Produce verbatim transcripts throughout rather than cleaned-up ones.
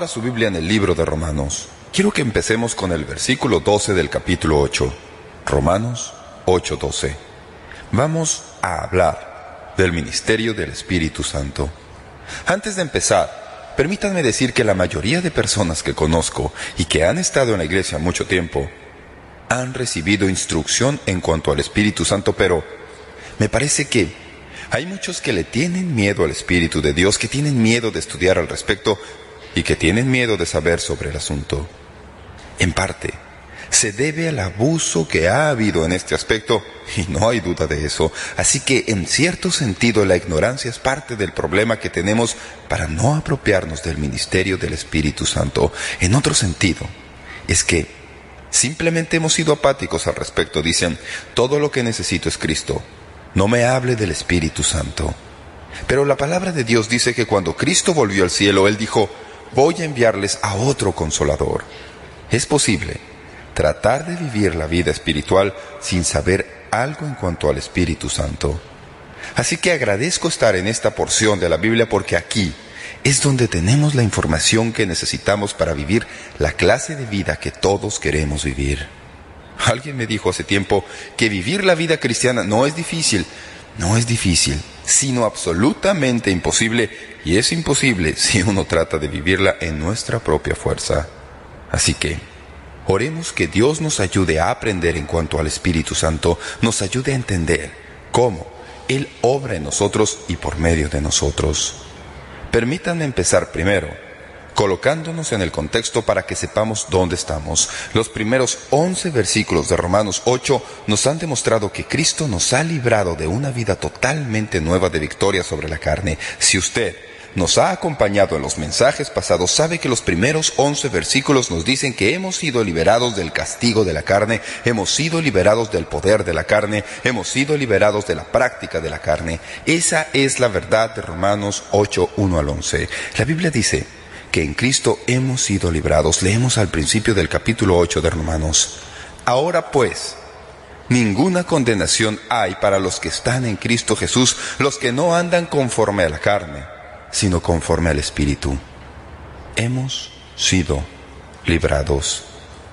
Abra su Biblia en el libro de Romanos. Quiero que empecemos con el versículo doce del capítulo ocho. Romanos ocho doce. Vamos a hablar del ministerio del Espíritu Santo. Antes de empezar, permítanme decir que la mayoría de personas que conozco y que han estado en la iglesia mucho tiempo han recibido instrucción en cuanto al Espíritu Santo, pero me parece que hay muchos que le tienen miedo al Espíritu de Dios, que tienen miedo de estudiar al respecto y que tienen miedo de saber sobre el asunto. En parte, se debe al abuso que ha habido en este aspecto, y no hay duda de eso. Así que, en cierto sentido, la ignorancia es parte del problema que tenemos para no apropiarnos del ministerio del Espíritu Santo. En otro sentido, es que simplemente hemos sido apáticos al respecto. Dicen, todo lo que necesito es Cristo. No me hable del Espíritu Santo. Pero la palabra de Dios dice que cuando Cristo volvió al cielo, Él dijo, voy a enviarles a otro Consolador. Es posible tratar de vivir la vida espiritual sin saber algo en cuanto al Espíritu Santo. Así que agradezco estar en esta porción de la Biblia porque aquí es donde tenemos la información que necesitamos para vivir la clase de vida que todos queremos vivir. Alguien me dijo hace tiempo que vivir la vida cristiana no es difícil. No es difícil, sino absolutamente imposible, y es imposible si uno trata de vivirla en nuestra propia fuerza. Así que, oremos que Dios nos ayude a aprender en cuanto al Espíritu Santo, nos ayude a entender cómo Él obra en nosotros y por medio de nosotros. Permítanme empezar primero, colocándonos en el contexto para que sepamos dónde estamos. Los primeros once versículos de Romanos ocho nos han demostrado que Cristo nos ha librado de una vida totalmente nueva de victoria sobre la carne. Si usted nos ha acompañado en los mensajes pasados, sabe que los primeros once versículos nos dicen que hemos sido liberados del castigo de la carne, hemos sido liberados del poder de la carne, hemos sido liberados de la práctica de la carne. Esa es la verdad de Romanos ocho, uno al once. La Biblia dice que en Cristo hemos sido librados. Leemos al principio del capítulo ocho de Romanos. Ahora pues, ninguna condenación hay para los que están en Cristo Jesús, los que no andan conforme a la carne, sino conforme al Espíritu. Hemos sido librados.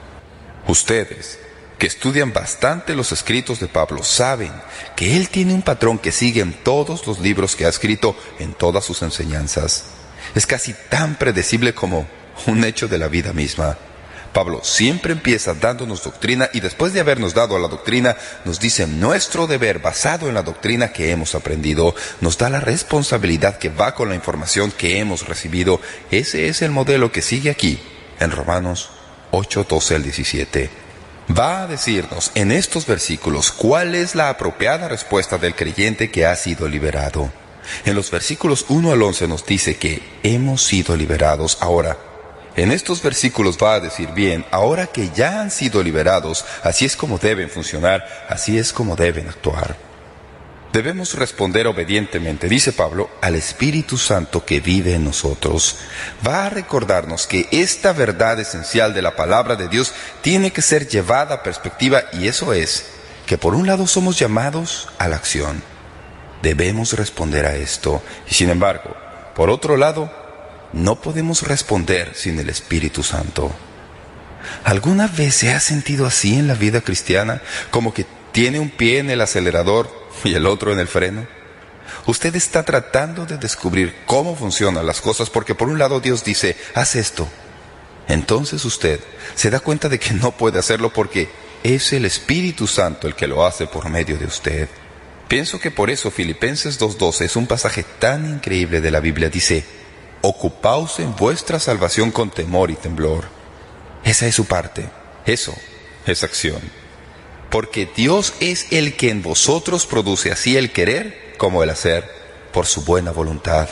Ustedes, que estudian bastante los escritos de Pablo, saben que él tiene un patrón que sigue en todos los libros que ha escrito, en todas sus enseñanzas. Es casi tan predecible como un hecho de la vida misma. Pablo siempre empieza dándonos doctrina y después de habernos dado a la doctrina, nos dice nuestro deber basado en la doctrina que hemos aprendido. Nos da la responsabilidad que va con la información que hemos recibido. Ese es el modelo que sigue aquí, en Romanos ocho, doce al diecisiete. Va a decirnos en estos versículos cuál es la apropiada respuesta del creyente que ha sido liberado. En los versículos uno al once nos dice que hemos sido liberados. Ahora, en estos versículos va a decir, bien, ahora que ya han sido liberados, así es como deben funcionar, así es como deben actuar. Debemos responder obedientemente, dice Pablo, al Espíritu Santo que vive en nosotros. Va a recordarnos que esta verdad esencial de la palabra de Dios tiene que ser llevada a perspectiva, y eso es, que por un lado somos llamados a la acción. Debemos responder a esto, y sin embargo, por otro lado, no podemos responder sin el Espíritu Santo. ¿Alguna vez se ha sentido así en la vida cristiana? Como que tiene un pie en el acelerador y el otro en el freno. Usted está tratando de descubrir cómo funcionan las cosas porque por un lado Dios dice, haz esto. Entonces usted se da cuenta de que no puede hacerlo porque es el Espíritu Santo el que lo hace por medio de usted. Pienso que por eso Filipenses dos doce es un pasaje tan increíble de la Biblia. Dice, ocupaos en vuestra salvación con temor y temblor. Esa es su parte. Eso es acción. Porque Dios es el que en vosotros produce así el querer como el hacer por su buena voluntad.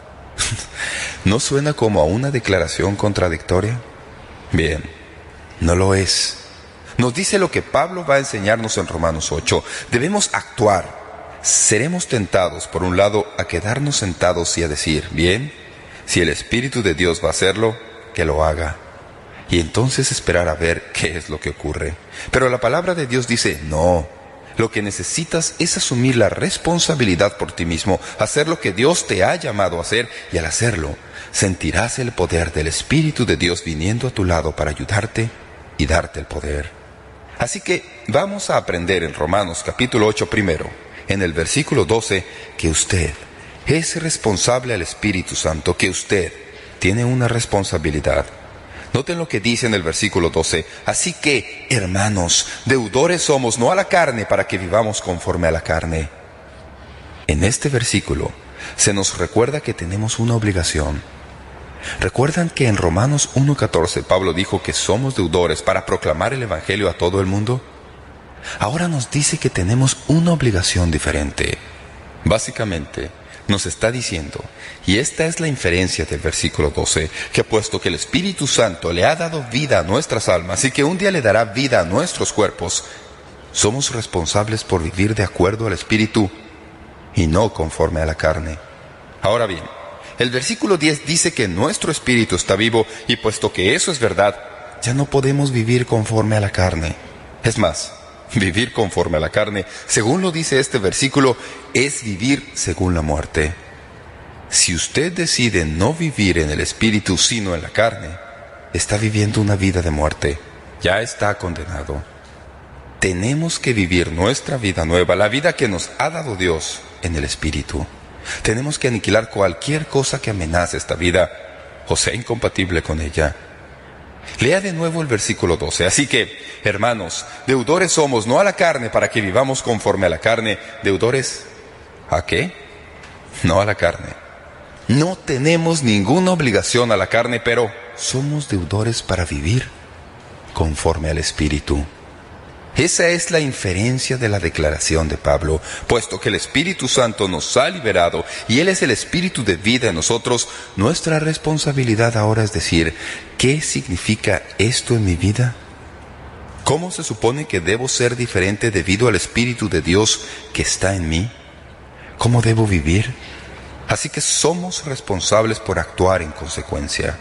¿No suena como a una declaración contradictoria? Bien, no lo es. Nos dice lo que Pablo va a enseñarnos en Romanos ocho. Debemos actuar. Seremos tentados, por un lado, a quedarnos sentados y a decir, bien, si el Espíritu de Dios va a hacerlo, que lo haga. Y entonces esperar a ver qué es lo que ocurre. Pero la palabra de Dios dice, no, Lo que necesitas es asumir la responsabilidad por ti mismo, hacer lo que Dios te ha llamado a hacer, y al hacerlo, sentirás el poder del Espíritu de Dios viniendo a tu lado para ayudarte y darte el poder. Así que vamos a aprender en Romanos capítulo ocho primero, en el versículo doce, que usted es responsable al Espíritu Santo, que usted tiene una responsabilidad. Noten lo que dice en el versículo doce. Así que, hermanos, deudores somos, no a la carne, para que vivamos conforme a la carne. En este versículo se nos recuerda que tenemos una obligación. ¿Recuerdan que en Romanos uno catorce Pablo dijo que somos deudores para proclamar el Evangelio a todo el mundo? Ahora nos dice que tenemos una obligación diferente. Básicamente, nos está diciendo, y esta es la inferencia del versículo doce, que puesto que el Espíritu Santo le ha dado vida a nuestras almas y que un día le dará vida a nuestros cuerpos, somos responsables por vivir de acuerdo al Espíritu y no conforme a la carne. Ahora bien, el versículo diez dice que nuestro espíritu está vivo, y puesto que eso es verdad, ya no podemos vivir conforme a la carne. Es más, vivir conforme a la carne, según lo dice este versículo, es vivir según la muerte. Si usted decide no vivir en el espíritu sino en la carne, está viviendo una vida de muerte. Ya está condenado. Tenemos que vivir nuestra vida nueva, la vida que nos ha dado Dios, en el espíritu. Tenemos que aniquilar cualquier cosa que amenace esta vida o sea incompatible con ella. Lea de nuevo el versículo doce. Así que, hermanos, deudores somos, no a la carne, para que vivamos conforme a la carne. ¿Deudores a qué? No a la carne. No tenemos ninguna obligación a la carne, pero somos deudores para vivir conforme al Espíritu. Esa es la inferencia de la declaración de Pablo. Puesto que el Espíritu Santo nos ha liberado y Él es el Espíritu de vida en nosotros, nuestra responsabilidad ahora es decir, ¿qué significa esto en mi vida? ¿Cómo se supone que debo ser diferente debido al Espíritu de Dios que está en mí? ¿Cómo debo vivir? Así que somos responsables por actuar en consecuencia.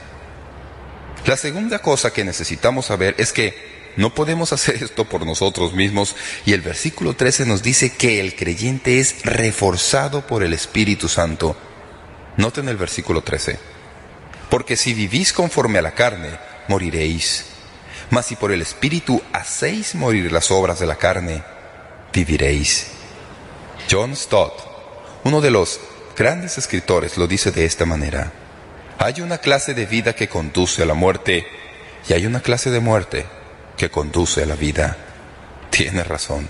La segunda cosa que necesitamos saber es que no podemos hacer esto por nosotros mismos, y el versículo trece nos dice que el creyente es reforzado por el Espíritu Santo. Noten el versículo trece. Porque si vivís conforme a la carne, moriréis. Mas si por el Espíritu hacéis morir las obras de la carne, viviréis. John Stott, uno de los grandes escritores, lo dice de esta manera. Hay una clase de vida que conduce a la muerte, y hay una clase de muerte que conduce a la vida. Tiene razón.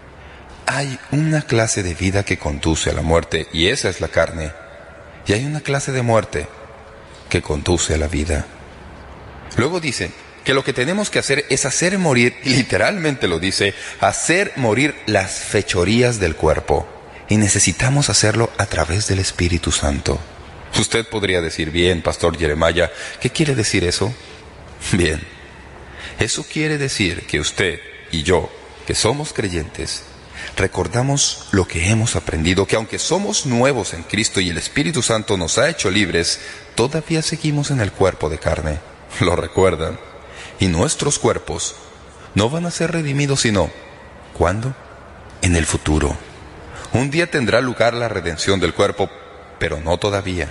Hay una clase de vida que conduce a la muerte, y esa es la carne. Y hay una clase de muerte que conduce a la vida. Luego dice que lo que tenemos que hacer es hacer morir, y literalmente lo dice, hacer morir las fechorías del cuerpo. Y necesitamos hacerlo a través del Espíritu Santo. Usted podría decir, bien, Pastor Jeremiah, ¿qué quiere decir eso? Bien. Eso quiere decir que usted y yo, que somos creyentes, recordamos lo que hemos aprendido, que aunque somos nuevos en Cristo y el Espíritu Santo nos ha hecho libres, todavía seguimos en el cuerpo de carne. ¿Lo recuerdan? Y nuestros cuerpos no van a ser redimidos sino, ¿cuándo? En el futuro. Un día tendrá lugar la redención del cuerpo, pero no todavía.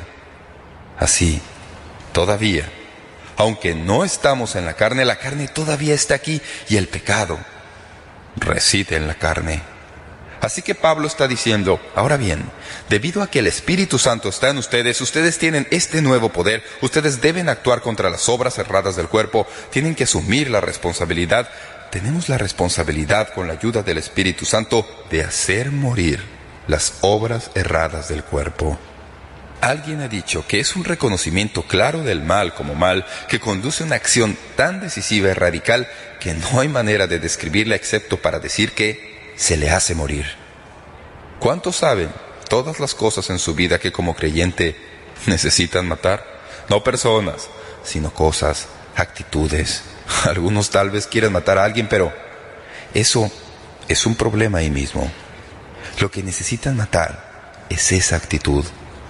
Así, todavía. Aunque no estamos en la carne, la carne todavía está aquí y el pecado reside en la carne. Así que Pablo está diciendo, ahora bien, debido a que el Espíritu Santo está en ustedes, ustedes tienen este nuevo poder, ustedes deben actuar contra las obras erradas del cuerpo, tienen que asumir la responsabilidad. Tenemos la responsabilidad, con la ayuda del Espíritu Santo, de hacer morir las obras erradas del cuerpo. Alguien ha dicho que es un reconocimiento claro del mal como mal que conduce a una acción tan decisiva y radical que no hay manera de describirla excepto para decir que se le hace morir. ¿Cuántos saben todas las cosas en su vida que como creyente necesitan matar? No personas, sino cosas, actitudes. Algunos tal vez quieran matar a alguien, pero eso es un problema ahí mismo. Lo que necesitan matar es esa actitud.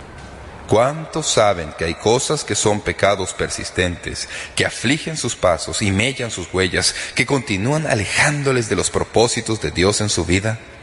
¿Cuántos saben que hay cosas que son pecados persistentes, que afligen sus pasos y mellan sus huellas, que continúan alejándoles de los propósitos de Dios en su vida?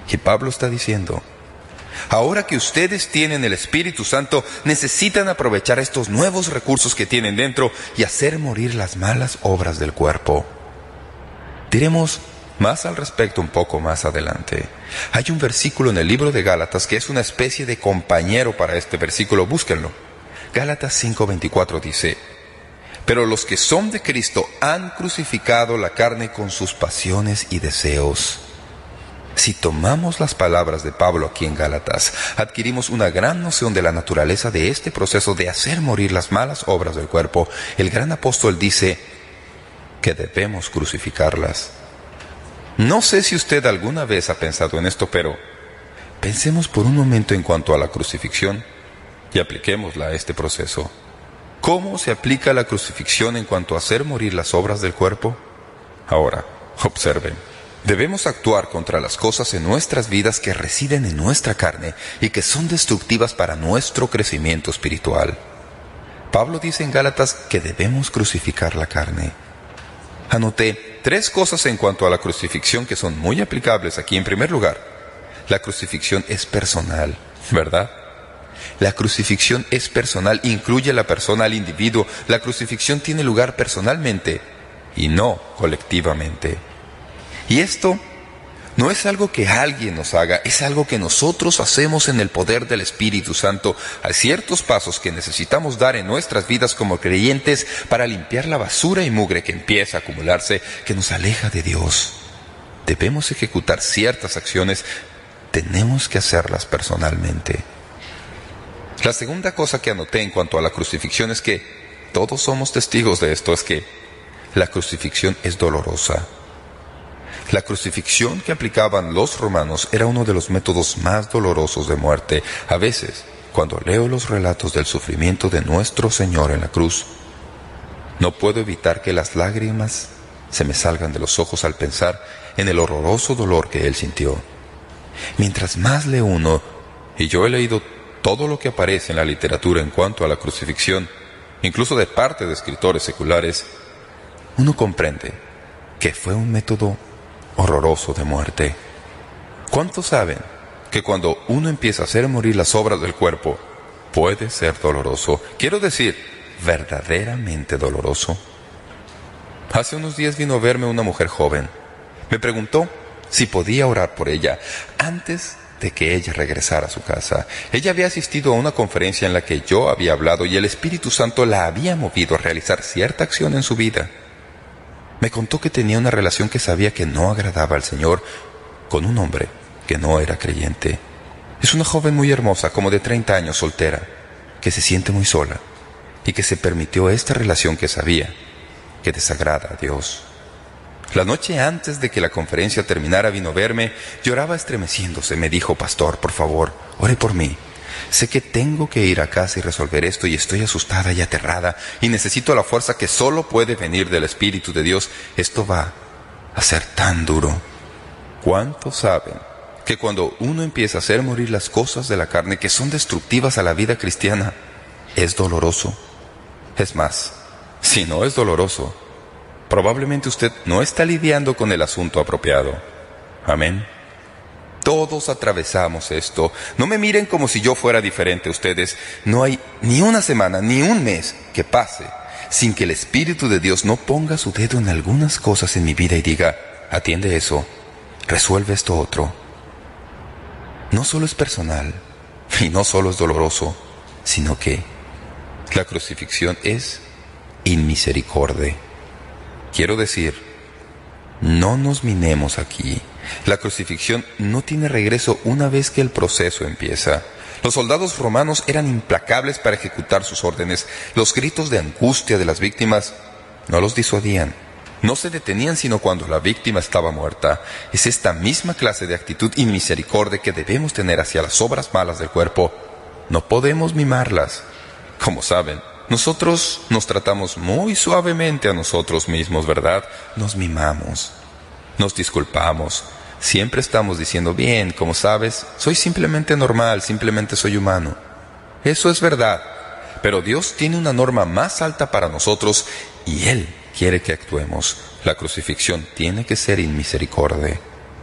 Y Pablo está diciendo, ahora que ustedes tienen el Espíritu Santo, necesitan aprovechar estos nuevos recursos que tienen dentro y hacer morir las malas obras del cuerpo. Diremos más al respecto un poco más adelante. Hay un versículo en el libro de Gálatas que es una especie de compañero para este versículo. Búsquenlo. Gálatas cinco veinticuatro dice, pero los que son de Cristo han crucificado la carne con sus pasiones y deseos. Si tomamos las palabras de Pablo aquí en Gálatas, adquirimos una gran noción de la naturaleza de este proceso de hacer morir las malas obras del cuerpo. El gran apóstol dice que debemos crucificarlas. No sé si usted alguna vez ha pensado en esto, pero pensemos por un momento en cuanto a la crucifixión y apliquémosla a este proceso. ¿Cómo se aplica la crucifixión en cuanto a hacer morir las obras del cuerpo? Ahora, observen. Debemos actuar contra las cosas en nuestras vidas que residen en nuestra carne y que son destructivas para nuestro crecimiento espiritual. Pablo dice en Gálatas que debemos crucificar la carne. Anoté tres cosas en cuanto a la crucifixión que son muy aplicables aquí. En primer lugar, la crucifixión es personal, ¿verdad? La crucifixión es personal, incluye a la persona, al individuo. La crucifixión tiene lugar personalmente y no colectivamente. Y esto no es algo que alguien nos haga, es algo que nosotros hacemos en el poder del Espíritu Santo. Hay ciertos pasos que necesitamos dar en nuestras vidas como creyentes para limpiar la basura y mugre que empieza a acumularse, que nos aleja de Dios. Debemos ejecutar ciertas acciones, tenemos que hacerlas personalmente. La segunda cosa que anoté en cuanto a la crucifixión es que todos somos testigos de esto, es que la crucifixión es dolorosa. La crucifixión que aplicaban los romanos era uno de los métodos más dolorosos de muerte. A veces, cuando leo los relatos del sufrimiento de nuestro Señor en la cruz, no puedo evitar que las lágrimas se me salgan de los ojos al pensar en el horroroso dolor que Él sintió. Mientras más lee uno, y yo he leído todo lo que aparece en la literatura en cuanto a la crucifixión, incluso de parte de escritores seculares, uno comprende que fue un método horroroso de muerte. ¿Cuántos saben que cuando uno empieza a hacer morir las obras del cuerpo, puede ser doloroso? Quiero decir, verdaderamente doloroso. Hace unos días vino a verme una mujer joven. Me preguntó si podía orar por ella antes de que ella regresara a su casa. Ella había asistido a una conferencia en la que yo había hablado y el Espíritu Santo la había movido a realizar cierta acción en su vida. Me contó que tenía una relación que sabía que no agradaba al Señor con un hombre que no era creyente. Es una joven muy hermosa, como de treinta años, soltera, que se siente muy sola y que se permitió esta relación que sabía que desagrada a Dios. La noche antes de que la conferencia terminara vino a verme, lloraba estremeciéndose. Me dijo: pastor, por favor, ore por mí. Sé que tengo que ir a casa y resolver esto y estoy asustada y aterrada y necesito la fuerza que solo puede venir del Espíritu de Dios. Esto va a ser tan duro. ¿Cuántos saben que cuando uno empieza a hacer morir las cosas de la carne que son destructivas a la vida cristiana, es doloroso? Es más, si no es doloroso, probablemente usted no está lidiando con el asunto apropiado. Amén. Todos atravesamos esto. No me miren como si yo fuera diferente a ustedes. No hay ni una semana, ni un mes que pase sin que el Espíritu de Dios no ponga su dedo en algunas cosas en mi vida y diga: atiende eso, resuelve esto otro. No solo es personal, y no solo es doloroso, sino que la crucifixión es inmisericordia. Quiero decir, no nos minemos aquí. La crucifixión no tiene regreso una vez que el proceso empieza. Los soldados romanos eran implacables para ejecutar sus órdenes. Los gritos de angustia de las víctimas no los disuadían. No se detenían sino cuando la víctima estaba muerta. Es esta misma clase de actitud y misericordia que debemos tener hacia las obras malas del cuerpo. No podemos mimarlas. Como saben, nosotros nos tratamos muy suavemente a nosotros mismos, ¿verdad? Nos mimamos. Nos disculpamos. Siempre estamos diciendo: bien, como sabes, soy simplemente normal, simplemente soy humano. Eso es verdad. Pero Dios tiene una norma más alta para nosotros y Él quiere que actuemos. La crucifixión tiene que ser inmisericordia.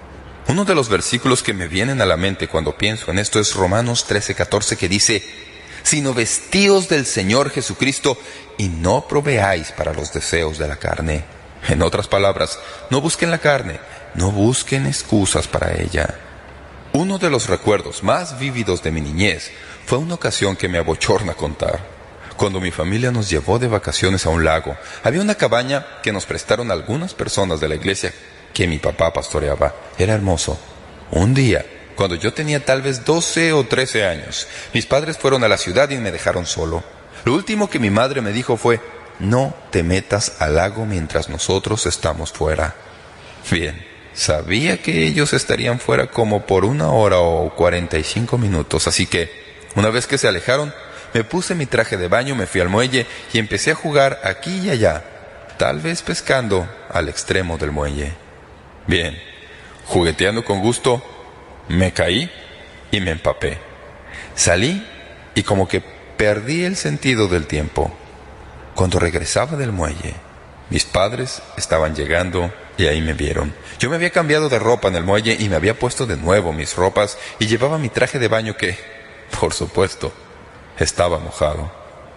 Uno de los versículos que me vienen a la mente cuando pienso en esto es Romanos trece, catorce, que dice: sino vestíos del Señor Jesucristo y no proveáis para los deseos de la carne. En otras palabras, no busquen la carne, no busquen excusas para ella. Uno de los recuerdos más vívidos de mi niñez fue una ocasión que me abochorna contar. Cuando mi familia nos llevó de vacaciones a un lago, había una cabaña que nos prestaron algunas personas de la iglesia que mi papá pastoreaba. Era hermoso. Un día, cuando yo tenía tal vez doce o trece años, mis padres fueron a la ciudad y me dejaron solo. Lo último que mi madre me dijo fue: no te metas al lago mientras nosotros estamos fuera. Bien, sabía que ellos estarían fuera como por una hora o cuarenta y cinco minutos, así que, una vez que se alejaron, me puse mi traje de baño, me fui al muelle y empecé a jugar aquí y allá, tal vez pescando al extremo del muelle. Bien, jugueteando con gusto, me caí y me empapé. Salí y como que perdí el sentido del tiempo. Cuando regresaba del muelle, mis padres estaban llegando y ahí me vieron. Yo me había cambiado de ropa en el muelle y me había puesto de nuevo mis ropas y llevaba mi traje de baño que, por supuesto, estaba mojado.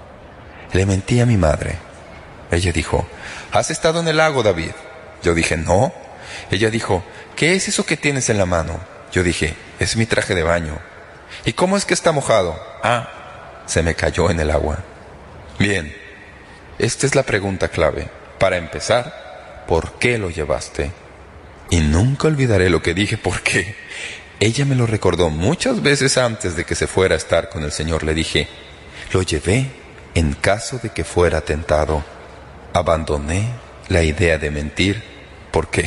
Le mentí a mi madre. Ella dijo: ¿has estado en el lago, David? Yo dije: no. Ella dijo: ¿qué es eso que tienes en la mano? Yo dije: es mi traje de baño. ¿Y cómo es que está mojado? Ah, se me cayó en el agua. Bien, esta es la pregunta clave. Para empezar, ¿por qué lo llevaste? Y nunca olvidaré lo que dije porque ella me lo recordó muchas veces antes de que se fuera a estar con el Señor. Le dije: lo llevé en caso de que fuera tentado. Abandoné la idea de mentir porque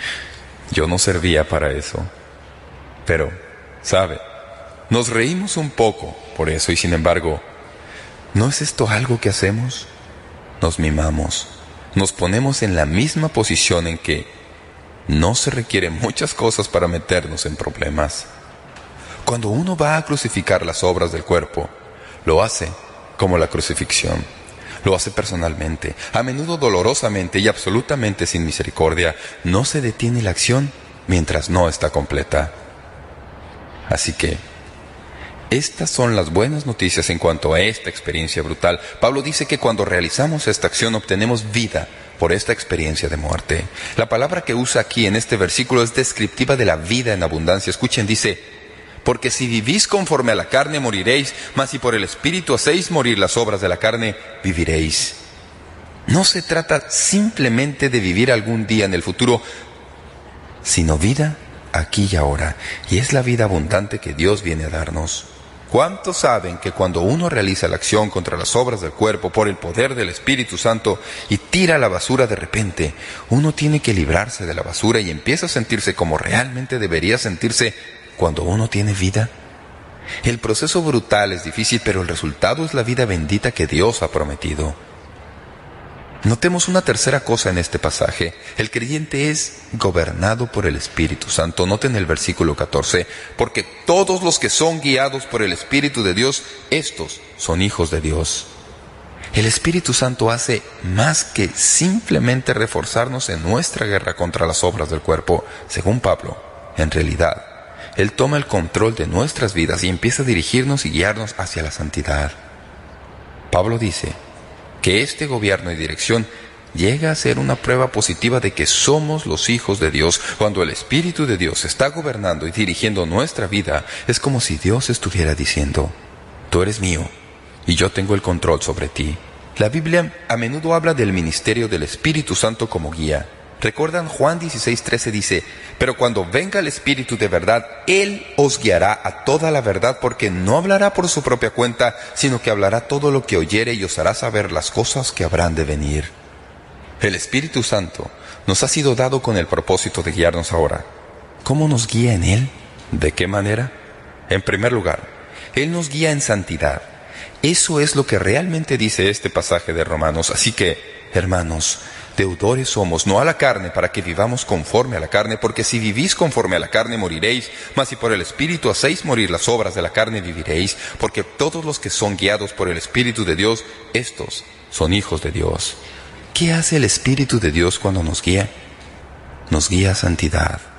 yo no servía para eso. Pero, ¿sabe? Nos reímos un poco por eso y sin embargo, ¿no es esto algo que hacemos? Nos mimamos, nos ponemos en la misma posición en que no se requieren muchas cosas para meternos en problemas. Cuando uno va a crucificar las obras del cuerpo, lo hace como la crucifixión. Lo hace personalmente, a menudo dolorosamente y absolutamente sin misericordia. No se detiene la acción mientras no está completa. Así que, estas son las buenas noticias en cuanto a esta experiencia brutal. Pablo dice que cuando realizamos esta acción obtenemos vida por esta experiencia de muerte. La palabra que usa aquí en este versículo es descriptiva de la vida en abundancia. Escuchen, dice: porque si vivís conforme a la carne moriréis, mas si por el Espíritu hacéis morir las obras de la carne, viviréis. No se trata simplemente de vivir algún día en el futuro, sino vida aquí y ahora. Y es la vida abundante que Dios viene a darnos. ¿Cuántos saben que cuando uno realiza la acción contra las obras del cuerpo por el poder del Espíritu Santo y tira la basura de repente, uno tiene que librarse de la basura y empieza a sentirse como realmente debería sentirse cuando uno tiene vida? El proceso brutal es difícil, pero el resultado es la vida bendita que Dios ha prometido. Notemos una tercera cosa en este pasaje. El creyente es gobernado por el Espíritu Santo. Noten el versículo catorce. Porque todos los que son guiados por el Espíritu de Dios, estos son hijos de Dios. El Espíritu Santo hace más que simplemente reforzarnos en nuestra guerra contra las obras del cuerpo. Según Pablo, en realidad, Él toma el control de nuestras vidas y empieza a dirigirnos y guiarnos hacia la santidad. Pablo dice que este gobierno y dirección llega a ser una prueba positiva de que somos los hijos de Dios. Cuando el Espíritu de Dios está gobernando y dirigiendo nuestra vida, es como si Dios estuviera diciendo: tú eres mío y yo tengo el control sobre ti. La Biblia a menudo habla del ministerio del Espíritu Santo como guía. ¿Recuerdan? Juan dieciséis, trece dice: pero cuando venga el Espíritu de verdad, Él os guiará a toda la verdad, porque no hablará por su propia cuenta, sino que hablará todo lo que oyere y os hará saber las cosas que habrán de venir. El Espíritu Santo nos ha sido dado con el propósito de guiarnos ahora. ¿Cómo nos guía en Él? ¿De qué manera? En primer lugar, Él nos guía en santidad. Eso es lo que realmente dice este pasaje de Romanos. Así que, hermanos, deudores somos, no a la carne, para que vivamos conforme a la carne, porque si vivís conforme a la carne moriréis, mas si por el Espíritu hacéis morir las obras de la carne viviréis, porque todos los que son guiados por el Espíritu de Dios, estos son hijos de Dios. ¿Qué hace el Espíritu de Dios cuando nos guía? Nos guía a santidad.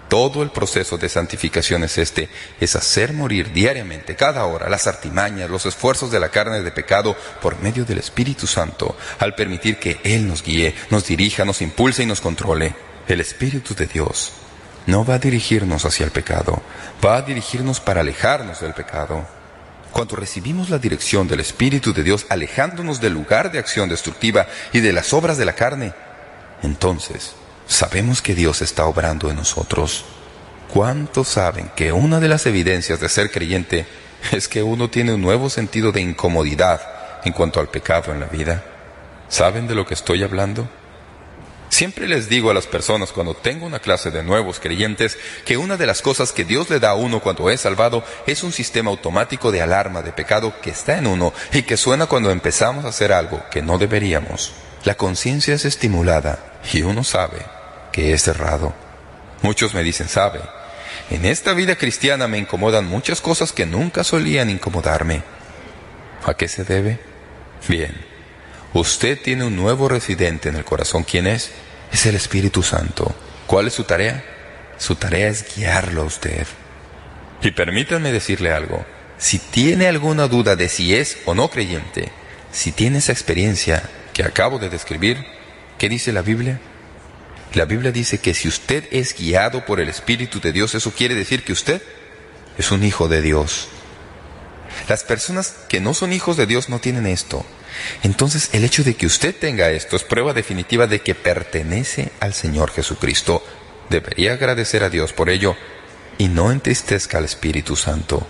Todo el proceso de santificación es este, es hacer morir diariamente, cada hora, las artimañas, los esfuerzos de la carne de pecado por medio del Espíritu Santo, al permitir que Él nos guíe, nos dirija, nos impulse y nos controle. El Espíritu de Dios no va a dirigirnos hacia el pecado, va a dirigirnos para alejarnos del pecado. Cuando recibimos la dirección del Espíritu de Dios, alejándonos del lugar de acción destructiva y de las obras de la carne, entonces sabemos que Dios está obrando en nosotros. ¿Cuántos saben que una de las evidencias de ser creyente es que uno tiene un nuevo sentido de incomodidad en cuanto al pecado en la vida? ¿Saben de lo que estoy hablando? Siempre les digo a las personas cuando tengo una clase de nuevos creyentes que una de las cosas que Dios le da a uno cuando es salvado es un sistema automático de alarma de pecado que está en uno y que suena cuando empezamos a hacer algo que no deberíamos. La conciencia es estimulada y uno sabe que es errado. Muchos me dicen, ¿sabe? En esta vida cristiana me incomodan muchas cosas que nunca solían incomodarme. ¿A qué se debe? Bien, usted tiene un nuevo residente en el corazón. ¿Quién es? Es el Espíritu Santo. ¿Cuál es su tarea? Su tarea es guiarlo a usted. Y permítanme decirle algo. Si tiene alguna duda de si es o no creyente, si tiene esa experiencia que acabo de describir, ¿qué dice la Biblia? La Biblia dice que si usted es guiado por el Espíritu de Dios, eso quiere decir que usted es un hijo de Dios. Las personas que no son hijos de Dios no tienen esto. Entonces, el hecho de que usted tenga esto es prueba definitiva de que pertenece al Señor Jesucristo. Debería agradecer a Dios por ello y no entristezca al Espíritu Santo.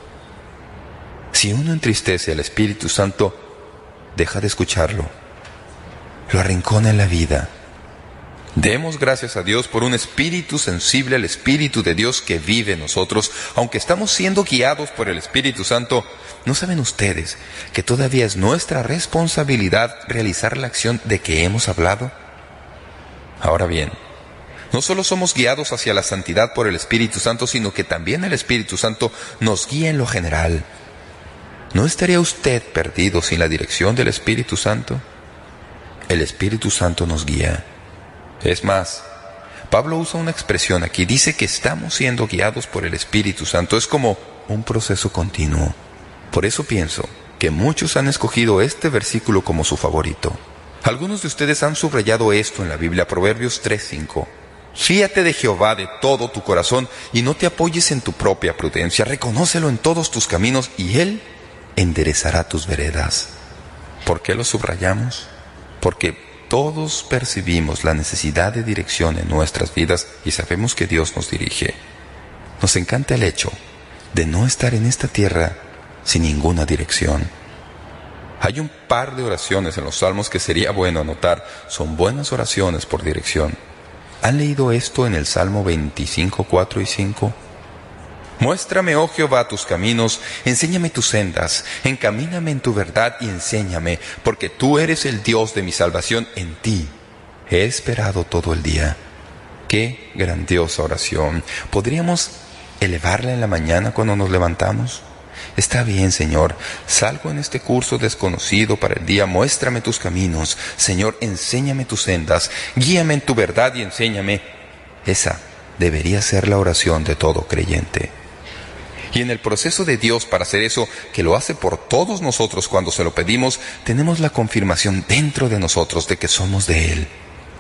Si uno entristece al Espíritu Santo, deja de escucharlo. Lo arrincona en la vida. Demos gracias a Dios por un espíritu sensible al Espíritu de Dios que vive en nosotros. Aunque estamos siendo guiados por el Espíritu Santo, ¿no saben ustedes que todavía es nuestra responsabilidad realizar la acción de que hemos hablado? Ahora bien, no solo somos guiados hacia la santidad por el Espíritu Santo, sino que también el Espíritu Santo nos guía en lo general. ¿No estaría usted perdido sin la dirección del Espíritu Santo? El Espíritu Santo nos guía. Es más, Pablo usa una expresión aquí, dice que estamos siendo guiados por el Espíritu Santo. Es como un proceso continuo. Por eso pienso que muchos han escogido este versículo como su favorito. Algunos de ustedes han subrayado esto en la Biblia, Proverbios tres cinco. Fíate de Jehová de todo tu corazón y no te apoyes en tu propia prudencia. Reconócelo en todos tus caminos y Él enderezará tus veredas. ¿Por qué lo subrayamos? Porque todos percibimos la necesidad de dirección en nuestras vidas y sabemos que Dios nos dirige. Nos encanta el hecho de no estar en esta tierra sin ninguna dirección. Hay un par de oraciones en los Salmos que sería bueno anotar. Son buenas oraciones por dirección. ¿Han leído esto en el Salmo veinticinco, cuatro y cinco? Muéstrame, oh Jehová, tus caminos, enséñame tus sendas, encamíname en tu verdad y enséñame, porque tú eres el Dios de mi salvación, en ti he esperado todo el día. ¡Qué grandiosa oración! ¿Podríamos elevarla en la mañana cuando nos levantamos? Está bien, Señor, salgo en este curso desconocido para el día, muéstrame tus caminos, Señor, enséñame tus sendas, guíame en tu verdad y enséñame. Esa debería ser la oración de todo creyente. Y en el proceso de Dios para hacer eso, que lo hace por todos nosotros cuando se lo pedimos, tenemos la confirmación dentro de nosotros de que somos de Él.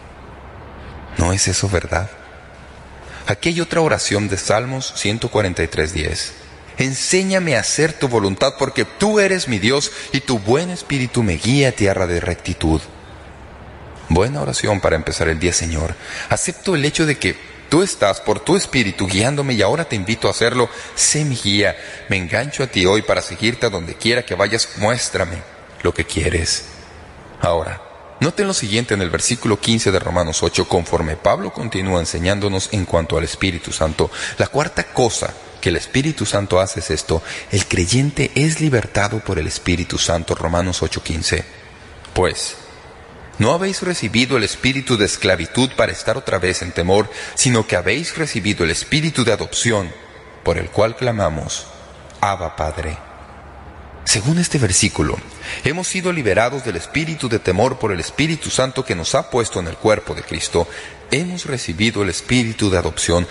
¿No es eso verdad? Aquí hay otra oración de Salmos ciento cuarenta y tres, diez. Enséñame a hacer tu voluntad, porque tú eres mi Dios y tu buen espíritu me guía a tierra de rectitud. Buena oración para empezar el día, Señor. Acepto el hecho de que tú estás por tu espíritu guiándome y ahora te invito a hacerlo. Sé mi guía. Me engancho a ti hoy para seguirte a donde quiera que vayas. Muéstrame lo que quieres. Ahora, noten lo siguiente en el versículo quince de Romanos ocho, conforme Pablo continúa enseñándonos en cuanto al Espíritu Santo. La cuarta cosa que el Espíritu Santo hace es esto: el creyente es libertado por el Espíritu Santo. Romanos ocho, quince. Pues, no habéis recibido el espíritu de esclavitud para estar otra vez en temor, sino que habéis recibido el espíritu de adopción, por el cual clamamos, Abba, Padre. Según este versículo, hemos sido liberados del espíritu de temor por el Espíritu Santo que nos ha puesto en el cuerpo de Cristo. Hemos recibido el espíritu de adopción,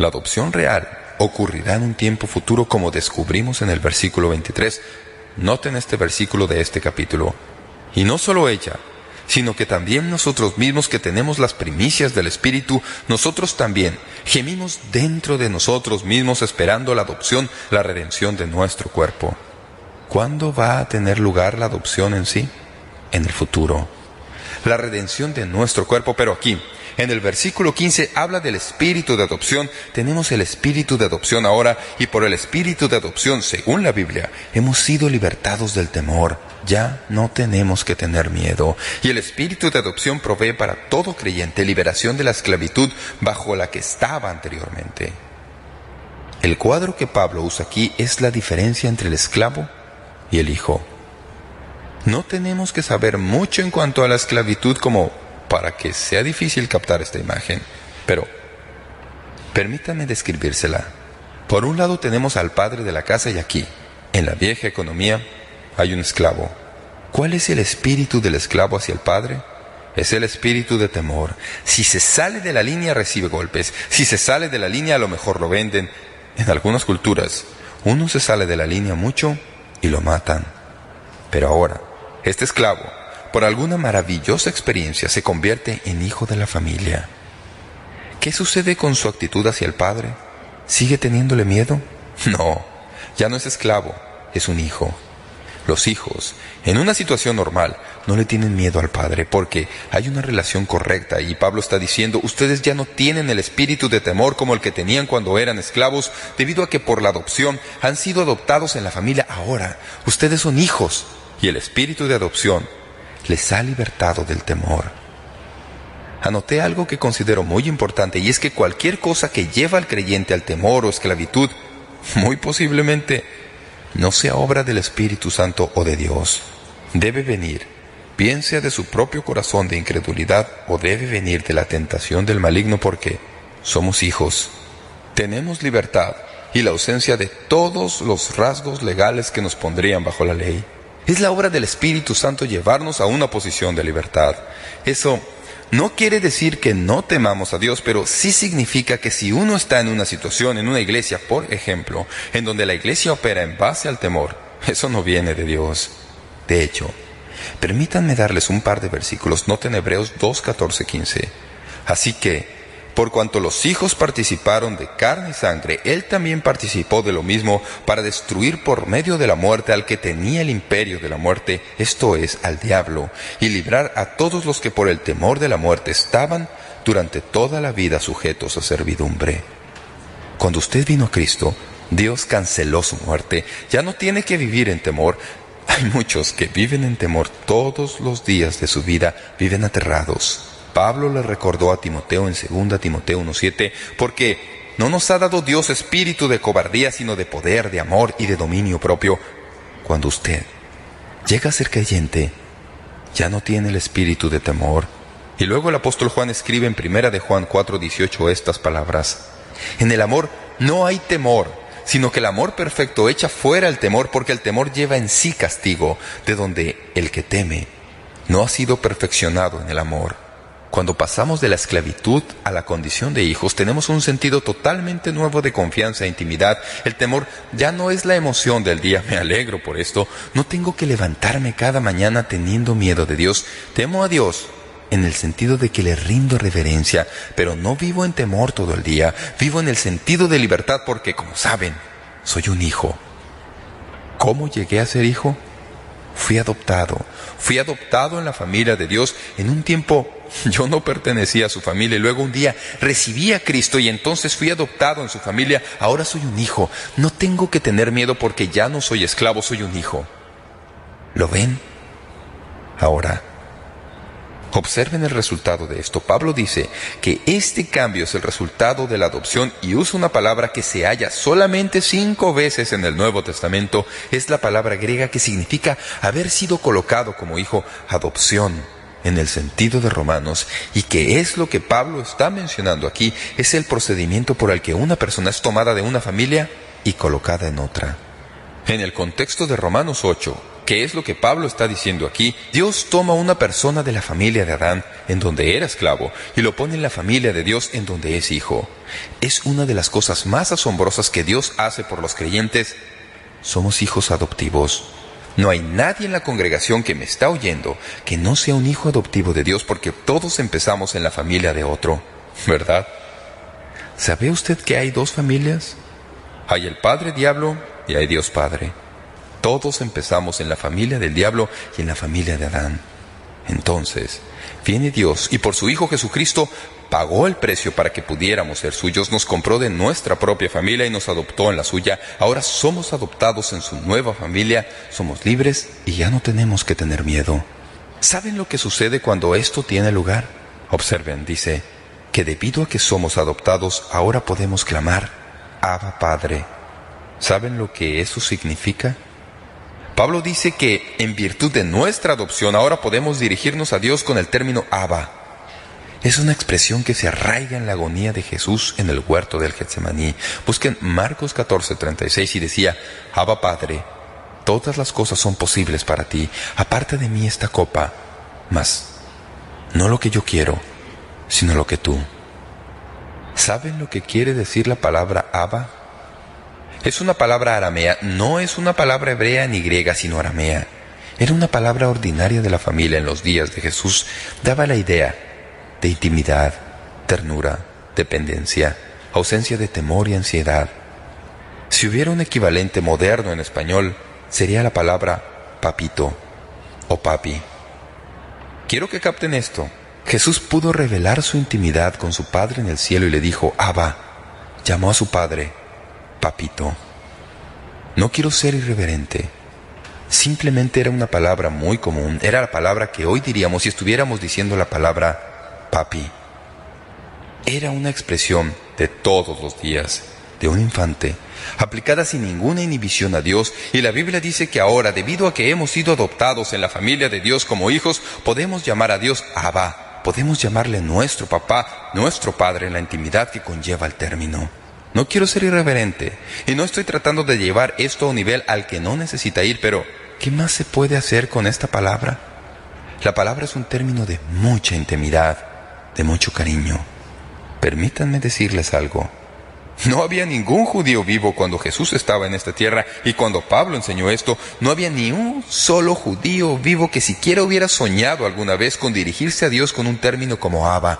La adopción real ocurrirá en un tiempo futuro, como descubrimos en el versículo veintitrés. Noten este versículo de este capítulo. Y no solo ella, sino que también nosotros mismos, que tenemos las primicias del Espíritu, nosotros también gemimos dentro de nosotros mismos esperando la adopción, la redención de nuestro cuerpo. ¿Cuándo va a tener lugar la adopción en sí? En el futuro. La redención de nuestro cuerpo, pero aquí, en el versículo quince, habla del espíritu de adopción. Tenemos el espíritu de adopción ahora, y por el espíritu de adopción, según la Biblia, hemos sido libertados del temor. Ya no tenemos que tener miedo. Y el espíritu de adopción provee para todo creyente liberación de la esclavitud bajo la que estaba anteriormente. El cuadro que Pablo usa aquí es la diferencia entre el esclavo y el hijo. No tenemos que saber mucho en cuanto a la esclavitud como para que sea difícil captar esta imagen, pero permítanme describírsela. Por un lado tenemos al padre de la casa, y aquí, en la vieja economía, hay un esclavo. ¿Cuál es el espíritu del esclavo hacia el padre? Es el espíritu de temor. Si se sale de la línea, recibe golpes. Si se sale de la línea, a lo mejor lo venden. En algunas culturas, uno se sale de la línea mucho y lo matan. Pero ahora, este esclavo, por alguna maravillosa experiencia, se convierte en hijo de la familia. ¿Qué sucede con su actitud hacia el padre? ¿Sigue teniéndole miedo? No, ya no es esclavo, es un hijo. Los hijos, en una situación normal, no le tienen miedo al padre porque hay una relación correcta, y Pablo está diciendo, ustedes ya no tienen el espíritu de temor como el que tenían cuando eran esclavos, debido a que por la adopción han sido adoptados en la familia. Ahora, ustedes son hijos, y el espíritu de adopción les ha libertado del temor. Anoté algo que considero muy importante, y es que cualquier cosa que lleva al creyente al temor o esclavitud, muy posiblemente no sea obra del Espíritu Santo o de Dios. Debe venir, bien sea de su propio corazón de incredulidad, o debe venir de la tentación del maligno, porque somos hijos. Tenemos libertad y la ausencia de todos los rasgos legales que nos pondrían bajo la ley. Es la obra del Espíritu Santo llevarnos a una posición de libertad. Eso no quiere decir que no temamos a Dios, pero sí significa que si uno está en una situación, en una iglesia, por ejemplo, en donde la iglesia opera en base al temor, eso no viene de Dios. De hecho, permítanme darles un par de versículos. Noten Hebreos dos, catorce, quince. Así que, por cuanto los hijos participaron de carne y sangre, Él también participó de lo mismo, para destruir por medio de la muerte al que tenía el imperio de la muerte, esto es, al diablo, y librar a todos los que por el temor de la muerte estaban durante toda la vida sujetos a servidumbre. Cuando usted vino a Cristo, Dios canceló su muerte. Ya no tiene que vivir en temor. Hay muchos que viven en temor todos los días de su vida, viven aterrados. Pablo le recordó a Timoteo en segunda Timoteo uno siete, porque no nos ha dado Dios espíritu de cobardía, sino de poder, de amor y de dominio propio. Cuando usted llega a ser creyente, ya no tiene el espíritu de temor. Y luego el apóstol Juan escribe en primera de Juan cuatro dieciocho estas palabras: en el amor no hay temor, sino que el amor perfecto echa fuera el temor, porque el temor lleva en sí castigo, de donde el que teme no ha sido perfeccionado en el amor. Cuando pasamos de la esclavitud a la condición de hijos, tenemos un sentido totalmente nuevo de confianza e intimidad. El temor ya no es la emoción del día. Me alegro por esto. No tengo que levantarme cada mañana teniendo miedo de Dios. Temo a Dios en el sentido de que le rindo reverencia, pero no vivo en temor todo el día. Vivo en el sentido de libertad porque, como saben, soy un hijo. ¿Cómo llegué a ser hijo? Fui adoptado. Fui adoptado en la familia de Dios. En un tiempo yo no pertenecía a su familia, y luego un día recibí a Cristo y entonces fui adoptado en su familia. Ahora soy un hijo. No tengo que tener miedo porque ya no soy esclavo, soy un hijo. ¿Lo ven? Ahora, observen el resultado de esto. Pablo dice que este cambio es el resultado de la adopción, y usa una palabra que se halla solamente cinco veces en el Nuevo Testamento. Es la palabra griega que significa haber sido colocado como hijo, adopción, en el sentido de Romanos, y que es lo que Pablo está mencionando aquí. Es el procedimiento por el que una persona es tomada de una familia y colocada en otra. En el contexto de Romanos ocho, ¿Qué es lo que Pablo está diciendo aquí? Dios toma una persona de la familia de Adán, en donde era esclavo, y lo pone en la familia de Dios, en donde es hijo. Es una de las cosas más asombrosas que Dios hace por los creyentes. Somos hijos adoptivos. No hay nadie en la congregación que me está oyendo que no sea un hijo adoptivo de Dios, porque todos empezamos en la familia de otro, ¿verdad? ¿Sabe usted que hay dos familias? Hay el Padre Diablo y hay Dios Padre. Todos empezamos en la familia del diablo y en la familia de Adán. Entonces, viene Dios y por su Hijo Jesucristo pagó el precio para que pudiéramos ser suyos, nos compró de nuestra propia familia y nos adoptó en la suya. Ahora somos adoptados en su nueva familia, somos libres y ya no tenemos que tener miedo. ¿Saben lo que sucede cuando esto tiene lugar? Observen, dice, que debido a que somos adoptados, ahora podemos clamar, Abba Padre. ¿Saben lo que eso significa? Pablo dice que en virtud de nuestra adopción ahora podemos dirigirnos a Dios con el término Abba. Es una expresión que se arraiga en la agonía de Jesús en el huerto del Getsemaní. Busquen Marcos catorce, treinta y seis y decía, Abba Padre, todas las cosas son posibles para ti. Aparta de mí esta copa, mas no lo que yo quiero, sino lo que tú. ¿Saben lo que quiere decir la palabra Abba? Es una palabra aramea, no es una palabra hebrea ni griega, sino aramea. Era una palabra ordinaria de la familia en los días de Jesús. Daba la idea de intimidad, ternura, dependencia, ausencia de temor y ansiedad. Si hubiera un equivalente moderno en español, sería la palabra papito o papi. Quiero que capten esto. Jesús pudo revelar su intimidad con su Padre en el cielo y le dijo, Abba. Llamó a su Padre papito. No quiero ser irreverente. Simplemente era una palabra muy común. Era la palabra que hoy diríamos si estuviéramos diciendo la palabra papi. Era una expresión de todos los días, de un infante, aplicada sin ninguna inhibición a Dios. Y la Biblia dice que ahora, debido a que hemos sido adoptados en la familia de Dios como hijos, podemos llamar a Dios Abba. Podemos llamarle nuestro papá, nuestro Padre, en la intimidad que conlleva el término. No quiero ser irreverente, y no estoy tratando de llevar esto a un nivel al que no necesita ir, pero ¿qué más se puede hacer con esta palabra? La palabra es un término de mucha intimidad, de mucho cariño. Permítanme decirles algo. No había ningún judío vivo cuando Jesús estaba en esta tierra, y cuando Pablo enseñó esto, no había ni un solo judío vivo que siquiera hubiera soñado alguna vez con dirigirse a Dios con un término como Abba.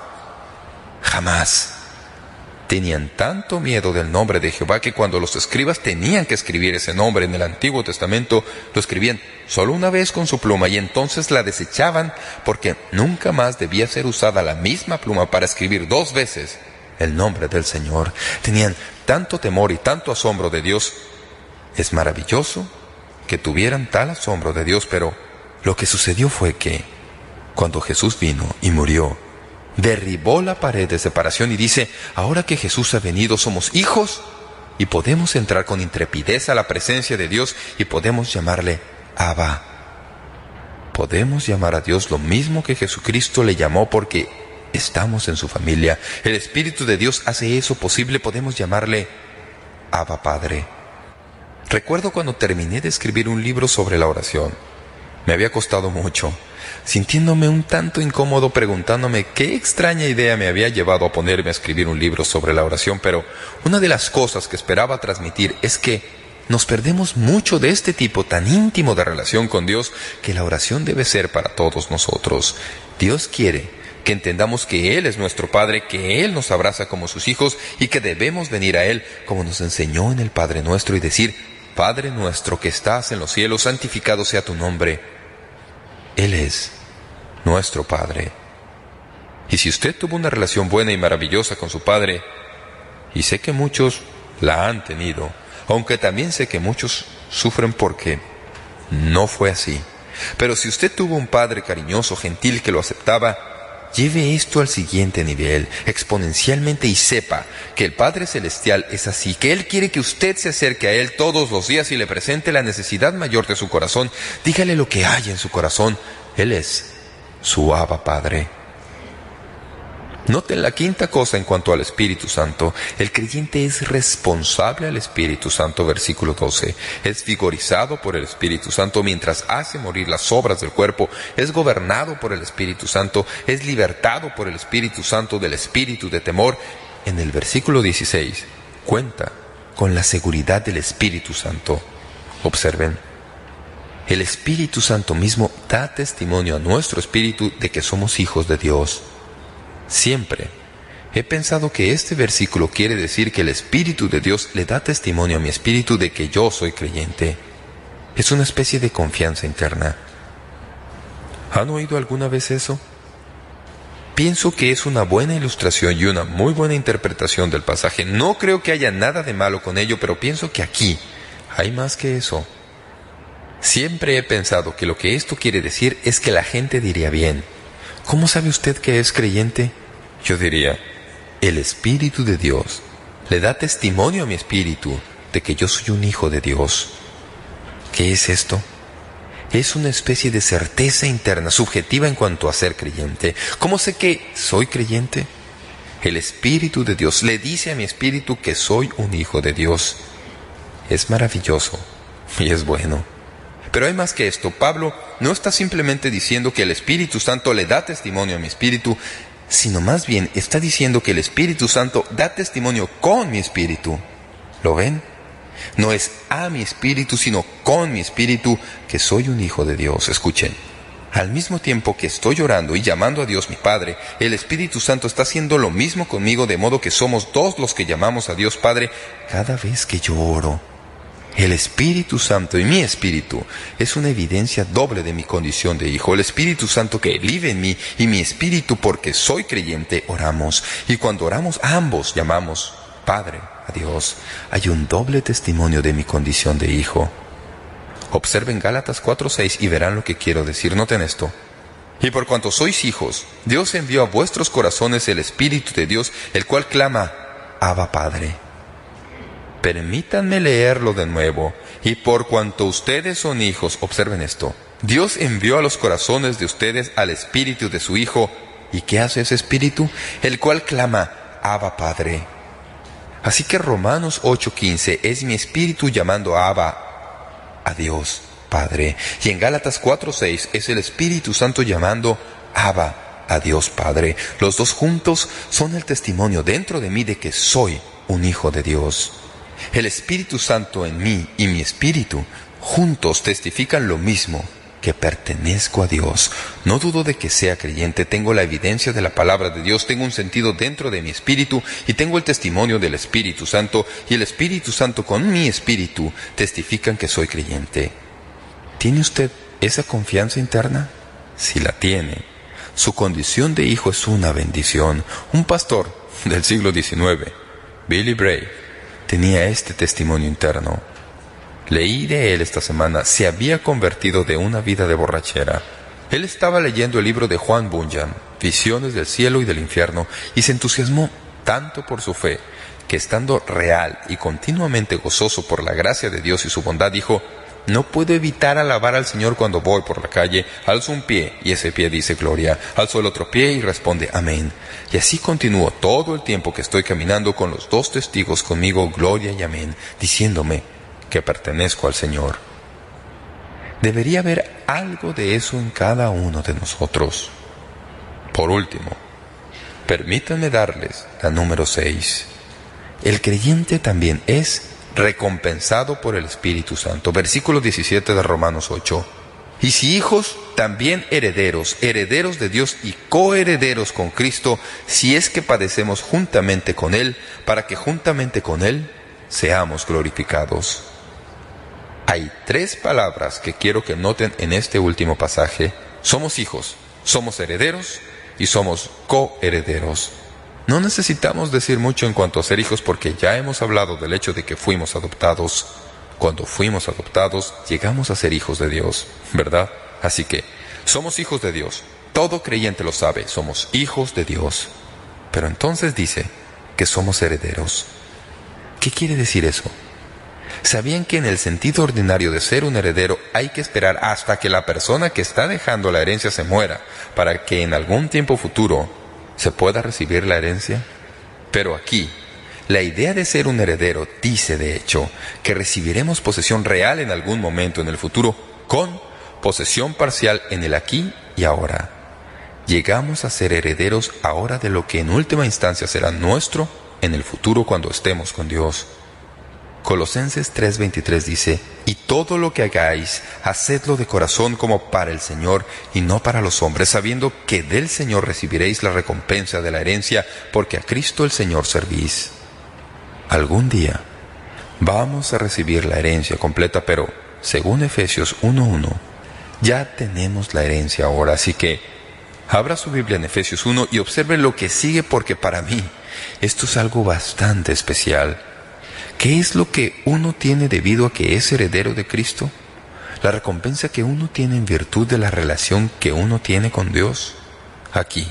Jamás. Tenían tanto miedo del nombre de Jehová que cuando los escribas tenían que escribir ese nombre en el Antiguo Testamento, lo escribían solo una vez con su pluma y entonces la desechaban porque nunca más debía ser usada la misma pluma para escribir dos veces el nombre del Señor. Tenían tanto temor y tanto asombro de Dios. Es maravilloso que tuvieran tal asombro de Dios, pero lo que sucedió fue que cuando Jesús vino y murió, derribó la pared de separación y dice, ahora que Jesús ha venido somos hijos y podemos entrar con intrepidez a la presencia de Dios y podemos llamarle Abba. Podemos llamar a Dios lo mismo que Jesucristo le llamó porque estamos en su familia. El Espíritu de Dios hace eso posible, podemos llamarle Abba Padre. Recuerdo cuando terminé de escribir un libro sobre la oración. Me había costado mucho, sintiéndome un tanto incómodo preguntándome qué extraña idea me había llevado a ponerme a escribir un libro sobre la oración, pero una de las cosas que esperaba transmitir es que nos perdemos mucho de este tipo tan íntimo de relación con Dios que la oración debe ser para todos nosotros. Dios quiere que entendamos que Él es nuestro Padre, que Él nos abraza como sus hijos y que debemos venir a Él como nos enseñó en el Padre Nuestro y decir, Padre nuestro que estás en los cielos, santificado sea tu nombre. Él es nuestro Padre. Y si usted tuvo una relación buena y maravillosa con su Padre, y sé que muchos la han tenido, aunque también sé que muchos sufren porque no fue así, pero si usted tuvo un Padre cariñoso, gentil, que lo aceptaba, lleve esto al siguiente nivel, exponencialmente, y sepa que el Padre Celestial es así, que Él quiere que usted se acerque a Él todos los días y le presente la necesidad mayor de su corazón. Dígale lo que hay en su corazón. Él es su Abba Padre. Noten la quinta cosa en cuanto al Espíritu Santo. El creyente es responsable al Espíritu Santo, versículo doce. Es vigorizado por el Espíritu Santo mientras hace morir las obras del cuerpo. Es gobernado por el Espíritu Santo. Es libertado por el Espíritu Santo del espíritu de temor. En el versículo dieciséis, cuenta con la seguridad del Espíritu Santo. Observen. El Espíritu Santo mismo da testimonio a nuestro espíritu de que somos hijos de Dios. Siempre he pensado que este versículo quiere decir que el Espíritu de Dios le da testimonio a mi espíritu de que yo soy creyente. Es una especie de confianza interna. ¿Han oído alguna vez eso? Pienso que es una buena ilustración y una muy buena interpretación del pasaje. No creo que haya nada de malo con ello, pero pienso que aquí hay más que eso. Siempre he pensado que lo que esto quiere decir es que la gente diría bien: ¿cómo sabe usted que es creyente? Yo diría: el Espíritu de Dios le da testimonio a mi espíritu de que yo soy un hijo de Dios. ¿Qué es esto? Es una especie de certeza interna, subjetiva en cuanto a ser creyente. ¿Cómo sé que soy creyente? El Espíritu de Dios le dice a mi espíritu que soy un hijo de Dios. Es maravilloso y es bueno. Pero hay más que esto. Pablo no está simplemente diciendo que el Espíritu Santo le da testimonio a mi espíritu, sino más bien está diciendo que el Espíritu Santo da testimonio con mi espíritu. ¿Lo ven? No es a mi espíritu, sino con mi espíritu, que soy un hijo de Dios. Escuchen. Al mismo tiempo que estoy orando y llamando a Dios mi Padre, el Espíritu Santo está haciendo lo mismo conmigo, de modo que somos dos los que llamamos a Dios Padre cada vez que yo oro. El Espíritu Santo y mi espíritu es una evidencia doble de mi condición de hijo. El Espíritu Santo que vive en mí y mi espíritu, porque soy creyente, oramos. Y cuando oramos, ambos llamamos Padre a Dios. Hay un doble testimonio de mi condición de hijo. Observen Gálatas cuatro seis y verán lo que quiero decir. Noten esto. Y por cuanto sois hijos, Dios envió a vuestros corazones el Espíritu de Dios, el cual clama: Abba, Padre. Permítanme leerlo de nuevo. Y por cuanto ustedes son hijos, observen esto, Dios envió a los corazones de ustedes al Espíritu de su Hijo. ¿Y qué hace ese Espíritu? El cual clama: Abba, Padre. Así que Romanos ocho quince es mi espíritu llamando a Abba, a Dios Padre. Y en Gálatas cuatro seis es el Espíritu Santo llamando Abba, a Dios Padre. Los dos juntos son el testimonio dentro de mí de que soy un hijo de Dios. El Espíritu Santo en mí y mi espíritu juntos testifican lo mismo, que pertenezco a Dios. No dudo de que sea creyente. Tengo la evidencia de la palabra de Dios, tengo un sentido dentro de mi espíritu y tengo el testimonio del Espíritu Santo, y el Espíritu Santo con mi espíritu testifican que soy creyente. ¿Tiene usted esa confianza interna? Si la tiene, su condición de hijo es una bendición. Un pastor del siglo diecinueve, Billy Bray, tenía este testimonio interno. Leí de él esta semana. Se había convertido de una vida de borrachera. Él estaba leyendo el libro de Juan Bunyan, Visiones del cielo y del infierno, y se entusiasmó tanto por su fe, que estando real y continuamente gozoso por la gracia de Dios y su bondad, dijo: no puedo evitar alabar al Señor cuando voy por la calle. Alzo un pie y ese pie dice gloria. Alzo el otro pie y responde amén. Y así continúo todo el tiempo que estoy caminando con los dos testigos conmigo, gloria y amén, diciéndome que pertenezco al Señor. Debería haber algo de eso en cada uno de nosotros. Por último, permítanme darles la número seis. El creyente también es recompensado por el Espíritu Santo. Versículo diecisiete de Romanos ocho. Y si hijos, también herederos, herederos de Dios y coherederos con Cristo, si es que padecemos juntamente con Él, para que juntamente con Él seamos glorificados. Hay tres palabras que quiero que noten en este último pasaje. Somos hijos, somos herederos y somos coherederos. No necesitamos decir mucho en cuanto a ser hijos, porque ya hemos hablado del hecho de que fuimos adoptados. Cuando fuimos adoptados, llegamos a ser hijos de Dios, ¿verdad? Así que, somos hijos de Dios. Todo creyente lo sabe, somos hijos de Dios. Pero entonces dice que somos herederos. ¿Qué quiere decir eso? ¿Sabían que en el sentido ordinario de ser un heredero hay que esperar hasta que la persona que está dejando la herencia se muera, para que en algún tiempo futuro se pueda recibir la herencia? Pero aquí, la idea de ser un heredero dice, de hecho, que recibiremos posesión real en algún momento en el futuro, con posesión parcial en el aquí y ahora. Llegamos a ser herederos ahora de lo que en última instancia será nuestro en el futuro cuando estemos con Dios. Colosenses tres veintitrés dice: y todo lo que hagáis, hacedlo de corazón como para el Señor y no para los hombres, sabiendo que del Señor recibiréis la recompensa de la herencia, porque a Cristo el Señor servís. Algún día vamos a recibir la herencia completa, pero según Efesios uno uno, ya tenemos la herencia ahora. Así que abra su Biblia en Efesios uno y observe lo que sigue, porque para mí esto es algo bastante especial. ¿Qué es lo que uno tiene debido a que es heredero de Cristo? La recompensa que uno tiene en virtud de la relación que uno tiene con Dios. Aquí,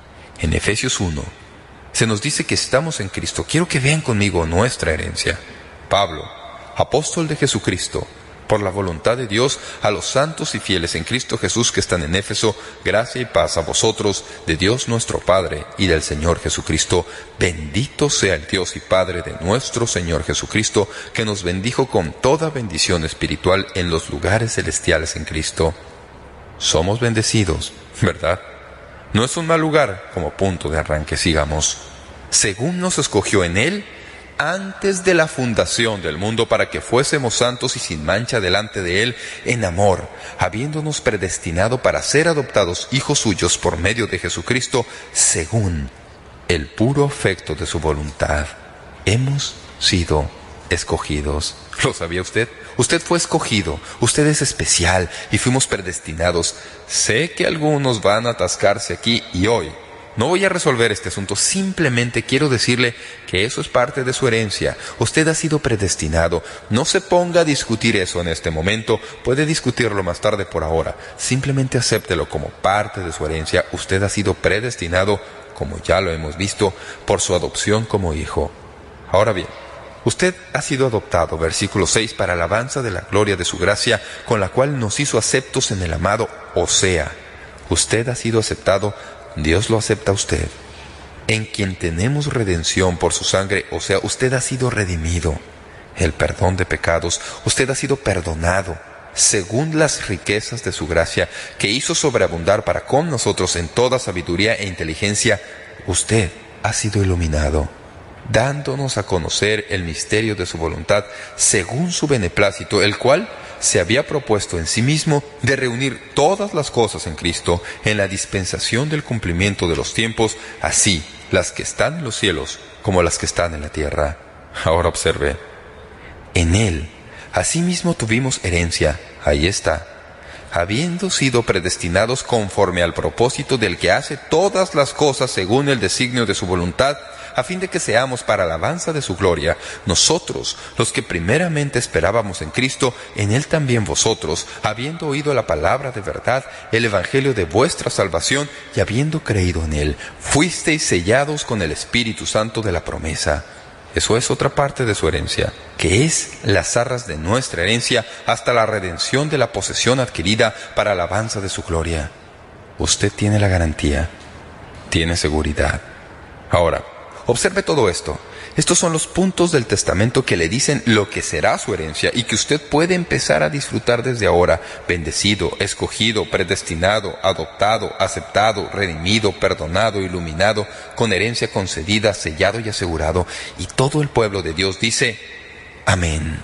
en Efesios uno, se nos dice que estamos en Cristo. Quiero que vean conmigo nuestra herencia. Pablo, apóstol de Jesucristo, por la voluntad de Dios, a los santos y fieles en Cristo Jesús que están en Éfeso, gracia y paz a vosotros, de Dios nuestro Padre y del Señor Jesucristo. Bendito sea el Dios y Padre de nuestro Señor Jesucristo, que nos bendijo con toda bendición espiritual en los lugares celestiales en Cristo. Somos bendecidos, ¿verdad? No es un mal lugar como punto de arranque. Sigamos. Según nos escogió en Él, antes de la fundación del mundo, para que fuésemos santos y sin mancha delante de Él en amor, habiéndonos predestinado para ser adoptados hijos suyos por medio de Jesucristo, según el puro afecto de su voluntad. Hemos sido escogidos. ¿Lo sabía usted? Usted fue escogido, usted es especial y fuimos predestinados. Sé que algunos van a atascarse aquí y hoy no voy a resolver este asunto, simplemente quiero decirle que eso es parte de su herencia. Usted ha sido predestinado. No se ponga a discutir eso en este momento, puede discutirlo más tarde. Por ahora, simplemente acéptelo como parte de su herencia. Usted ha sido predestinado, como ya lo hemos visto, por su adopción como hijo. Ahora bien, usted ha sido adoptado, versículo seis, para alabanza de la gloria de su gracia, con la cual nos hizo aceptos en el amado. O sea, usted ha sido aceptado, Dios lo acepta a usted, en quien tenemos redención por su sangre. O sea, usted ha sido redimido, el perdón de pecados. Usted ha sido perdonado, según las riquezas de su gracia, que hizo sobreabundar para con nosotros en toda sabiduría e inteligencia. Usted ha sido iluminado, dándonos a conocer el misterio de su voluntad, según su beneplácito, el cual se había propuesto en sí mismo de reunir todas las cosas en Cristo, en la dispensación del cumplimiento de los tiempos, así las que están en los cielos como las que están en la tierra. Ahora observe. En Él, asimismo tuvimos herencia, ahí está, habiendo sido predestinados conforme al propósito del que hace todas las cosas según el designio de su voluntad, a fin de que seamos para alabanza de su gloria, nosotros, los que primeramente esperábamos en Cristo, en Él también vosotros, habiendo oído la palabra de verdad, el evangelio de vuestra salvación, y habiendo creído en Él, fuisteis sellados con el Espíritu Santo de la promesa. Eso es otra parte de su herencia, que es las arras de nuestra herencia hasta la redención de la posesión adquirida para alabanza de su gloria. Usted tiene la garantía, tiene seguridad. Ahora, observe todo esto. Estos son los puntos del testamento que le dicen lo que será su herencia y que usted puede empezar a disfrutar desde ahora. Bendecido, escogido, predestinado, adoptado, aceptado, redimido, perdonado, iluminado, con herencia concedida, sellado y asegurado. Y todo el pueblo de Dios dice, amén.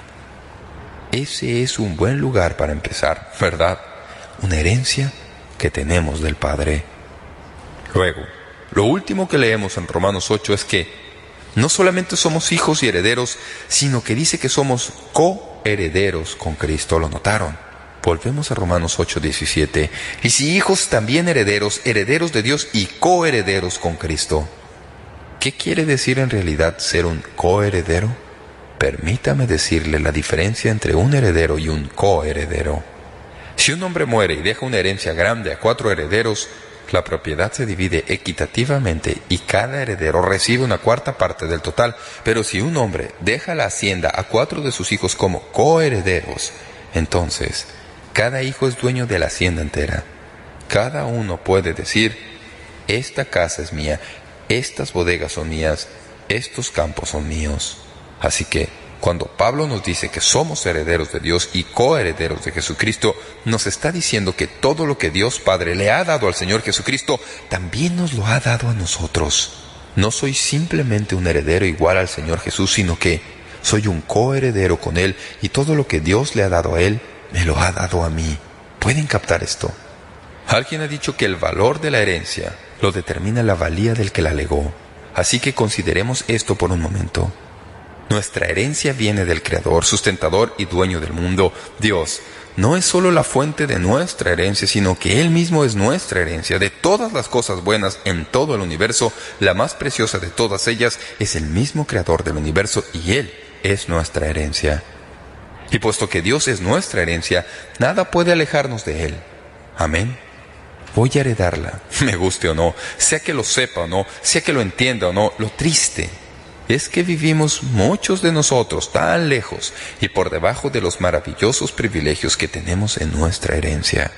Ese es un buen lugar para empezar, ¿verdad? Una herencia que tenemos del Padre. Luego, lo último que leemos en Romanos ocho es que no solamente somos hijos y herederos, sino que dice que somos coherederos con Cristo. ¿Lo notaron? Volvemos a Romanos ocho diecisiete. Y si hijos, también herederos, herederos de Dios y coherederos con Cristo. ¿Qué quiere decir en realidad ser un coheredero? Permítame decirle la diferencia entre un heredero y un coheredero. Si un hombre muere y deja una herencia grande a cuatro herederos, la propiedad se divide equitativamente y cada heredero recibe una cuarta parte del total. Pero si un hombre deja la hacienda a cuatro de sus hijos como coherederos, entonces cada hijo es dueño de la hacienda entera. Cada uno puede decir, esta casa es mía, estas bodegas son mías, estos campos son míos. Así que, cuando Pablo nos dice que somos herederos de Dios y coherederos de Jesucristo, nos está diciendo que todo lo que Dios Padre le ha dado al Señor Jesucristo, también nos lo ha dado a nosotros. No soy simplemente un heredero igual al Señor Jesús, sino que soy un coheredero con Él, y todo lo que Dios le ha dado a Él, me lo ha dado a mí. ¿Pueden captar esto? Alguien ha dicho que el valor de la herencia lo determina la valía del que la legó. Así que consideremos esto por un momento. Nuestra herencia viene del Creador, sustentador y dueño del mundo. Dios no es solo la fuente de nuestra herencia, sino que Él mismo es nuestra herencia. De todas las cosas buenas en todo el universo, la más preciosa de todas ellas es el mismo Creador del universo, y Él es nuestra herencia. Y puesto que Dios es nuestra herencia, nada puede alejarnos de Él. Amén. Voy a heredarla, me guste o no, sea que lo sepa o no, sea que lo entienda o no. Lo triste es que vivimos muchos de nosotros tan lejos y por debajo de los maravillosos privilegios que tenemos en nuestra herencia.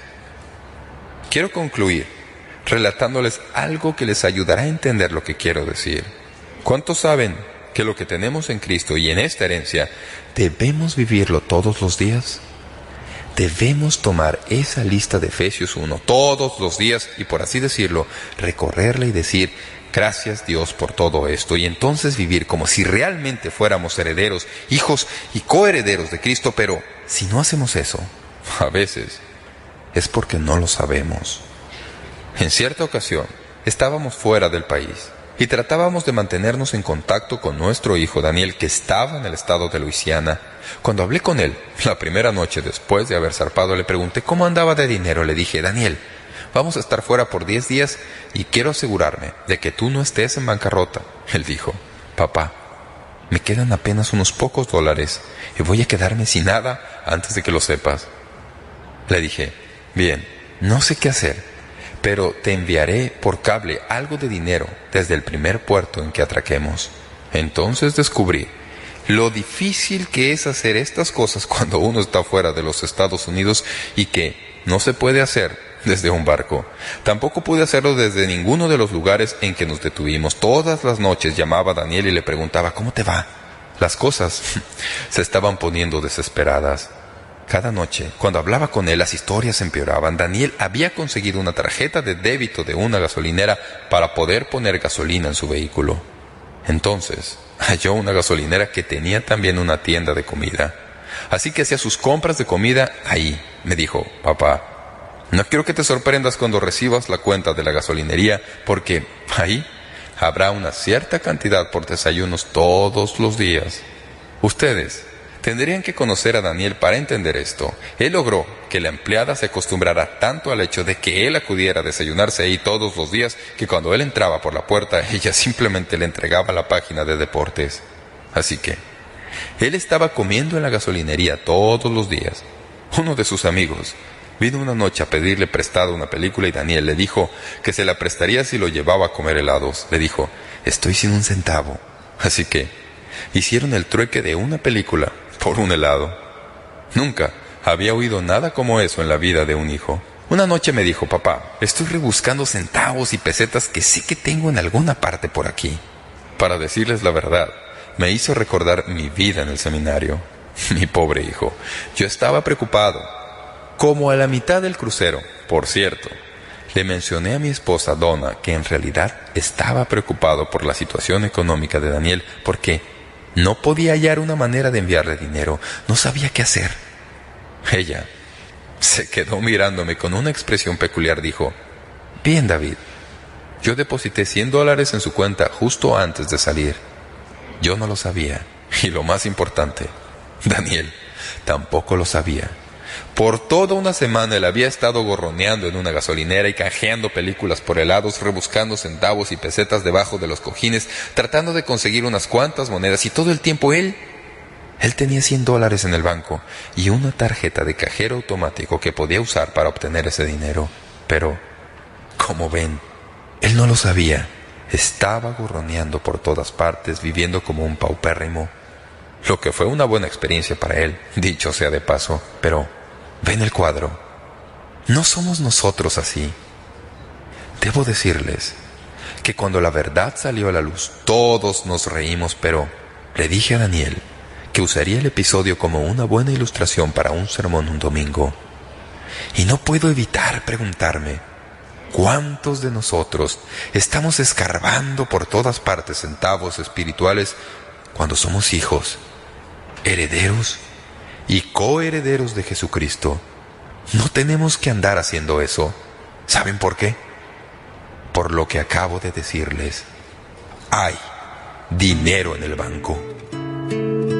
Quiero concluir relatándoles algo que les ayudará a entender lo que quiero decir. ¿Cuántos saben que lo que tenemos en Cristo y en esta herencia debemos vivirlo todos los días? Debemos tomar esa lista de Efesios uno todos los días y, por así decirlo, recorrerla y decir: gracias Dios por todo esto, y entonces vivir como si realmente fuéramos herederos, hijos y coherederos de Cristo. Pero si no hacemos eso, a veces es porque no lo sabemos. En cierta ocasión, estábamos fuera del país y tratábamos de mantenernos en contacto con nuestro hijo Daniel, que estaba en el estado de Luisiana. Cuando hablé con él, la primera noche después de haber zarpado, le pregunté cómo andaba de dinero. Le dije: Daniel, vamos a estar fuera por diez días y quiero asegurarme de que tú no estés en bancarrota. Él dijo: papá, me quedan apenas unos pocos dólares y voy a quedarme sin nada antes de que lo sepas. Le dije: bien, no sé qué hacer, pero te enviaré por cable algo de dinero desde el primer puerto en que atraquemos. Entonces descubrí lo difícil que es hacer estas cosas cuando uno está fuera de los Estados Unidos y que no se puede hacer desde un barco. Tampoco pude hacerlo desde ninguno de los lugares en que nos detuvimos. Todas las noches llamaba a Daniel y le preguntaba: ¿cómo te va? Las cosas se estaban poniendo desesperadas. Cada noche, cuando hablaba con él, las historias empeoraban. Daniel había conseguido una tarjeta de débito de una gasolinera para poder poner gasolina en su vehículo. Entonces, halló una gasolinera que tenía también una tienda de comida. Así que hacía sus compras de comida ahí. Me dijo: papá, no quiero que te sorprendas cuando recibas la cuenta de la gasolinería, porque ahí habrá una cierta cantidad por desayunos todos los días. Ustedes tendrían que conocer a Daniel para entender esto. Él logró que la empleada se acostumbrara tanto al hecho de que él acudiera a desayunarse ahí todos los días, que cuando él entraba por la puerta, ella simplemente le entregaba la página de deportes. Así que él estaba comiendo en la gasolinería todos los días. Uno de sus amigos vino una noche a pedirle prestado una película y Daniel le dijo que se la prestaría si lo llevaba a comer helados. Le dijo: estoy sin un centavo. Así que hicieron el trueque de una película por un helado. Nunca había oído nada como eso en la vida de un hijo. Una noche me dijo: papá, estoy rebuscando centavos y pesetas que sé que tengo en alguna parte por aquí. Para decirles la verdad, me hizo recordar mi vida en el seminario. Mi pobre hijo, yo estaba preocupado. Como a la mitad del crucero, por cierto, le mencioné a mi esposa Donna que en realidad estaba preocupado por la situación económica de Daniel, porque no podía hallar una manera de enviarle dinero. No sabía qué hacer. Ella se quedó mirándome con una expresión peculiar. Dijo: bien, David, yo deposité cien dólares en su cuenta justo antes de salir. Yo no lo sabía. Y lo más importante, Daniel tampoco lo sabía. Por toda una semana él había estado gorroneando en una gasolinera y canjeando películas por helados, rebuscando centavos y pesetas debajo de los cojines, tratando de conseguir unas cuantas monedas, y todo el tiempo él, él tenía cien dólares en el banco y una tarjeta de cajero automático que podía usar para obtener ese dinero. Pero, como ven, él no lo sabía. Estaba gorroneando por todas partes, viviendo como un paupérrimo. Lo que fue una buena experiencia para él, dicho sea de paso. Pero ven el cuadro. No somos nosotros así. Debo decirles que cuando la verdad salió a la luz, todos nos reímos, pero le dije a Daniel que usaría el episodio como una buena ilustración para un sermón un domingo. Y no puedo evitar preguntarme, ¿cuántos de nosotros estamos escarbando por todas partes centavos espirituales cuando somos hijos, herederos y coherederos de Jesucristo? No tenemos que andar haciendo eso. ¿Saben por qué? Por lo que acabo de decirles. Hay dinero en el banco.